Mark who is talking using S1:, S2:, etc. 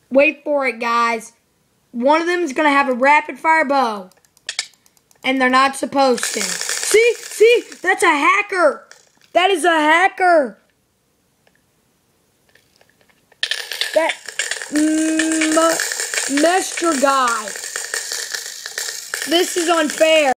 S1: Wait for it, guys. One of them is going to have a rapid-fire bow. And they're not supposed to. See? That's a hacker. That is a hacker. That Mester guy. This is unfair.